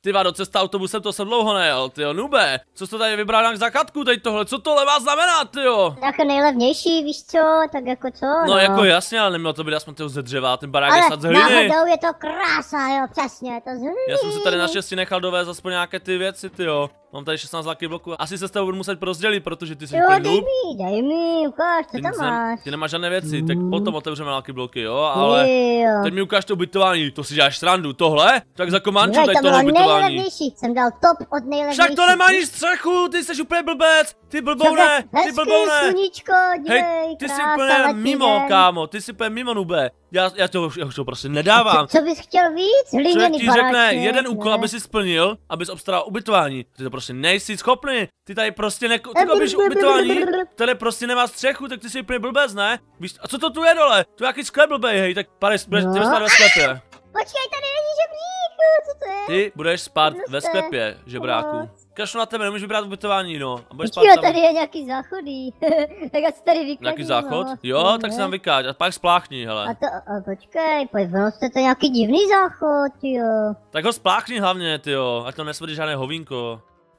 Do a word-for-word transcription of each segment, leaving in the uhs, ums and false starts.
Ty vado, cesta autobusem, to jsem dlouho nejel, tyjo, nube. Co jsi to tady vybral na zakátku teď tohle, co tohle má znamenat, tyjo? Jako nejlevnější, víš co, tak jako co, no. No jako jasně, ale nemělo to být aspoň toho ze dřeva, ten barák je snad z hliny. Ale náhodou je to krása, jo, přesně, to z hliny. Já jsem si tady naštěstí nechal dovést aspoň nějaké ty věci, tyjo. Mám tady šestnáct lucky bloků, asi se s tebou budu muset rozdělit, protože ty jsi jo, úplně dej noob. mi, dej mi, ukáž, co Ty, tam máš. ty nemáš žádné věci, tak potom otevřeme lucky bloky, jo, ale jo. teď mi ukáž to ubytování, to si děláš srandu, tohle? Tak za komanču tady to tohle bylo ubytování. nejlevnější, jsem dal top od nejlevnější. Však to nemá ani střechu, ty jsi úplně blbec, ty blboune, ty blboune. sluníčko, dívej, Hej, ty jsi krása, úplně letí mimo, den. kámo, ty jsi úplně mimo, nube. Já, já, to, já už to prostě nedávám. Co, co bys chtěl víc? Člověk Hliněný ti baráček, řekne jeden úkol, ne? aby si splnil, abys obstaral ubytování. Ty to prostě nejsi schopný. Ty tady prostě ne, ty kopíš ubytování, tady prostě nemá střechu, tak ty jsi úplně blbec, ne? Víš, a co to tu je dole? Tu je jaký sklep blbej, hej, tak padej, budeš No. ty spát ve sklepě. Počkej, tady není žebřík, co to je? Ty budeš spát ve Prostě. sklepě, žebráku. Kašlu na tebe, nemůžeš vybrat ubytování, no. A budeš spát Počkej, tam. tady je nějaký záchodí. Tak já si tady vykladím. Nějaký záchod? no. Jo, tak Ne. se tam vykáď a pak spláchni, A hele. to, a počkej, pojď, ono jste to nějaký divný záchod, jo. Tak ho spláchni hlavně, tyjo, ať to nesmrdí žádné hovínko.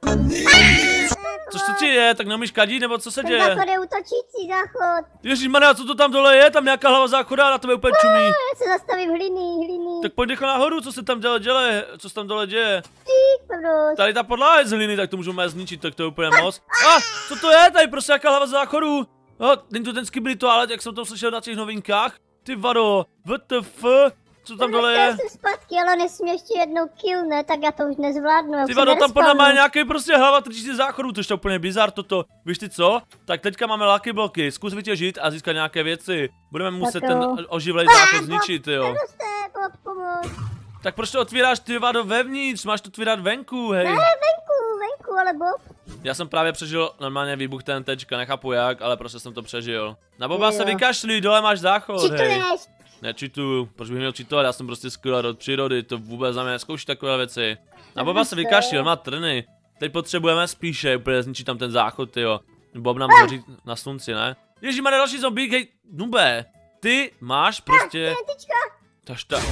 Což to ti je, tak neumíš kadít, nebo co se Ten děje? záchod je útočící záchod. Ježišmarja, co to tam dole je? Tam nějaká hlava záchoda na tebe úplně čumí. Já se zastavím hliny, hliny. Tak pojď rychle nahoru, co se tam děle, děle, co se tam dole děje? Tík, prdus. Tady ta podlaha je z hliny, tak to můžeme zničit, tak to je úplně moc. A, co to je? Tady prostě nějaká hlava záchodu. No, není to ten skibidi toalet, jak jsem to slyšel na těch novinkách. Ty vado, W T F, co tam dole Já je? jsem zpátky, ale nesmím ještě jednou kill, ne? Tak já to už nezvládnu, já Ty už vado, se tam podle mě nerespawnu. nějaký prostě hlava trčící záchodu, to je to úplně bizar toto. Víš ty co? Tak teďka máme lucky bloky, zkus vytěžit a získat nějaké věci. Budeme muset jo. ten oživlej záchod zničit, jo. Prostě, pomoc, pomoc. Tak proč to otvíráš ty vado vevnitř, máš to otvírat venku, hej. Ne, venku, venku, ale Bob. Já jsem právě přežil normálně výbuch T N T, nechápu jak, ale prostě jsem to přežil. Na Boba se Jo. vykašli, dole máš záchod, hej. Čituješ? Nečituju, proč bych měl čitovat, já jsem prostě skvělý od přírody, to vůbec na mě neskouší takové věci. Na Boba se vykašlil, má trny. Teď potřebujeme spíše úplně zničit tam ten záchod, jo. Bob nám hoří na slunci, ne? Ježíš, má další zombík, hej, nube. Ty máš prostě... Taž ta...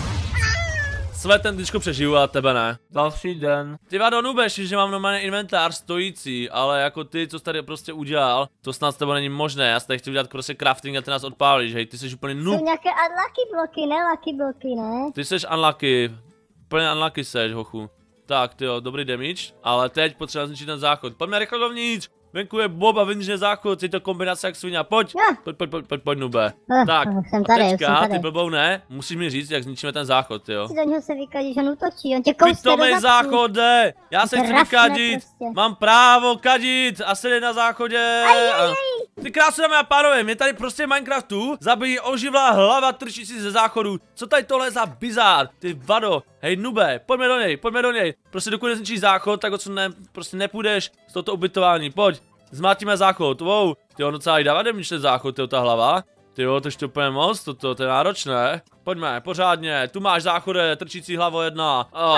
Své tentičko přežiju a tebe ne. Další den. Ty vado, nube, že mám normálně inventář stojící, ale jako ty, co jsi tady prostě udělal, to snad s tebou není možné, já si tady chci udělat prostě crafting a ty nás odpálíš, hej, ty jsi úplně noob. Jsou nějaké unlucky bloky, ne lucky bloky, ne? Ty jsi unlucky, úplně unlucky seš, hochu. Tak, tyjo, dobrý damage, ale teď potřeba zničit ten záchod. Pojďme rychle dovnitř. Venku je Bob a vnitř je záchod, je to kombinace jak svině. Pojď, Ja. pojď, pojď, pojď, pojď, pojď, nube. Ah, Tak, už jsem a tady, už jsem teďka, tady. ty blbou ne, musíš mi říct, jak zničíme ten záchod, jo. Si do něho se vykadíš, on útočí, on tě kousne do Pitomej zadku. záchode, já se chci Trafne vykadit, prostě. mám právo kadit a sedět na záchodě. A- Ty krásy, dámy a pánové, mě tady prostě v Minecraftu zabijí oživlá hlava trčící ze záchodu. Co tady tohle je za bizár? Ty vado, hej nube, pojďme do něj, pojďme do něj. Prostě dokud nezničíš záchod, tak odsud ne, prostě nepůjdeš z tohoto ubytování, pojď. Zmátíme záchod, wow, ty on docela i dává damage ten záchod, tyjo, ta hlava. Ty jo, to je úplně moc, toto, to je náročné. Pojďme, pořádně, tu máš záchode, trčící hlavo jedna. Oh.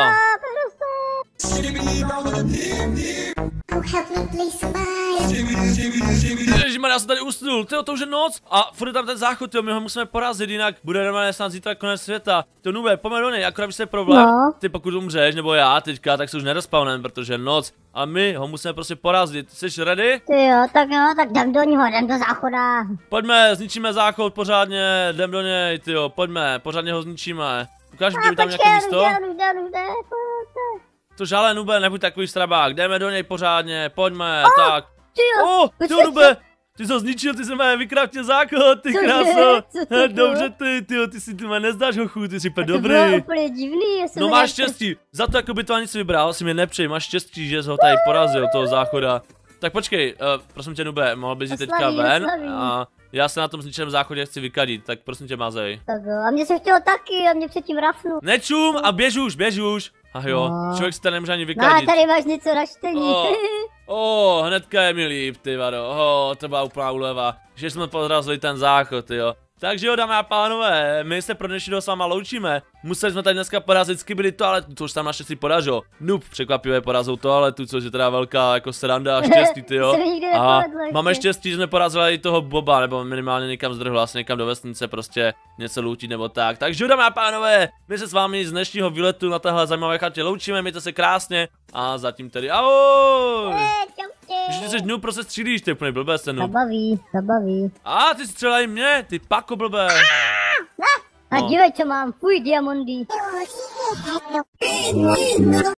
Ježišmar, já jsem tady usnul, tyjo, to už je noc a furt je tam ten záchod, tyjo, my ho musíme porazit, jinak bude normálně snad zítra konec světa. To nube, pojďme do něj, akorát je problém, No. ty pokud umřeš, nebo já teďka, tak se už nerozpawnem, protože je noc. A my ho musíme prostě porazit, jsi ready? Ty jo, tak jo, tak jdem do něho, jdem do záchoda. Pojďme, zničíme záchod pořádně, jdem do něj, tyjo, pojďme, pořádně ho zničíme. Ukáž mi tam nějaké místo? už jde, už jde, už jde, pojďte. To žale, nube, nebuď takový strabák, jdeme do něj pořádně, pojďme, tak. Ty jo, O, ty počkej, nube, ty jsi ho zničil, ty jsi mě vykraftil záchod, ty Cože? kráso. Co to bylo? Dobře ty, ty, ty si ty mě nezdáš, hochu, ty jsi úplně to bylo dobrý. úplně divný, já jsem No nevěděl, máš štěstí, za to jako by to ani si vybral, si mě nepřej, máš štěstí, že jsi ho tady porazil, toho záchoda. Tak počkej, uh, prosím tě nube, mohl bys jít teďka Oslaví, ven oslaví. a já se na tom zničeném záchodě chci vykadit, tak prosím tě mazej. Tak jo, a mě se chtělo taky, a mě předtím rafnu. Nečum a běž už, běž už. Ach jo, No. člověk si tady nemůže ani No, vykadit. tady máš něco na čtení. O, o, hnedka je mi líp, ty vado, o, to byla úplná úleva. Že jsme podrazili ten záchod, jo. Takže jo, dámy a pánové, my se pro dnešního s váma loučíme. Museli jsme tady dneska porazit Skibidi toaletu, což tam naštěstí podařilo. Noob překvapivě porazil toaletu, což je teda velká jako sranda a štěstí, ty jo. A máme štěstí, že jsme porazili i toho Boba, nebo minimálně někam zdrhl, asi někam do vesnice, prostě něco loučit nebo tak. Takže jo, dámy a pánové, my se s vámi z dnešního výletu na téhle zajímavé chatě loučíme, mějte se krásně a zatím tedy ahoj! Když ty jsi noob, prostě střílíš, ty úplně blbé se noob. Zabaví, zabaví. A ty střelaj mě, ty pako blbé. A dívej, co mám, fuj, diamondy.